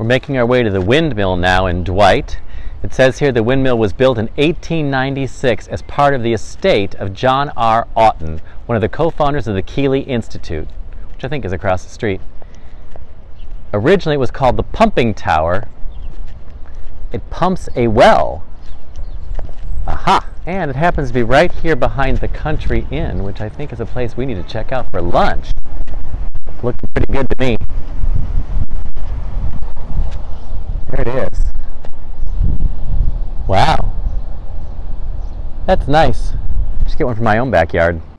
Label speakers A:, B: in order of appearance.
A: We're making our way to the Windmill now in Dwight. It says here the windmill was built in 1896 as part of the estate of John R. Oughton, one of the co-founders of the Keeley Institute, which I think is across the street. Originally it was called the Pumping Tower. It pumps a well. Aha! And it happens to be right here behind the Country Inn, which I think is a place we need to check out for lunch. It's looking pretty good to me. There it is. Wow. That's nice. Just get one from my own backyard.